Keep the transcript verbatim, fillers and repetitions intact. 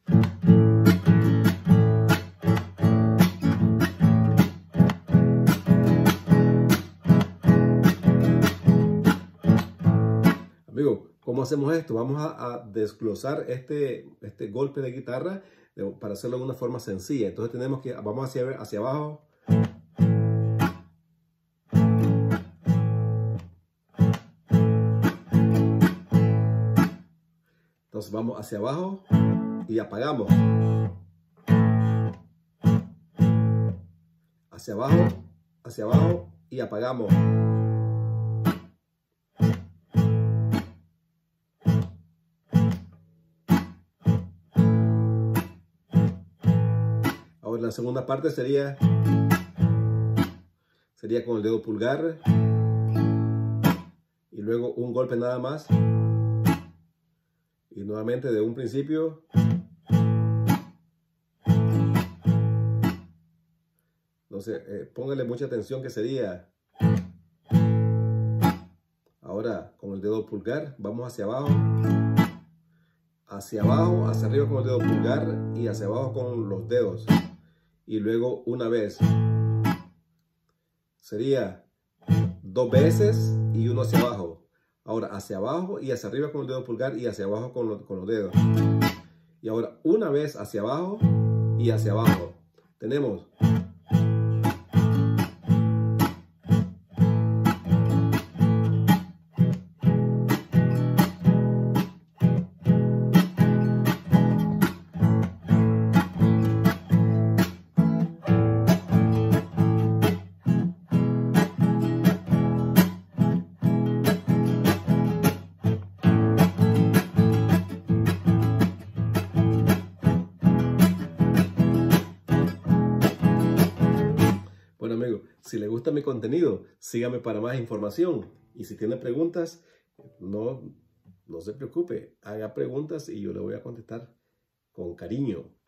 Amigo, ¿cómo hacemos esto? Vamos a, a desglosar este, este golpe de guitarra de, para hacerlo de una forma sencilla. Entonces tenemos que, vamos hacia, hacia abajo. Entonces vamos hacia abajo y apagamos. Hacia abajo, hacia abajo y apagamos. Ahora la segunda parte sería, sería con el dedo pulgar y luego un golpe nada más. Y nuevamente de un principio. Entonces, eh, póngale mucha atención que sería. Ahora, con el dedo pulgar, vamos hacia abajo. Hacia abajo, hacia arriba con el dedo pulgar y hacia abajo con los dedos. Y luego una vez. Sería dos veces y uno hacia abajo. Ahora hacia abajo y hacia arriba con el dedo pulgar y hacia abajo con, lo, con los dedos. Y ahora una vez hacia abajo y hacia abajo. Tenemos. Bueno, amigo, si le gusta mi contenido, sígame para más información. Y si tiene preguntas, no, no se preocupe, haga preguntas y yo le voy a contestar con cariño.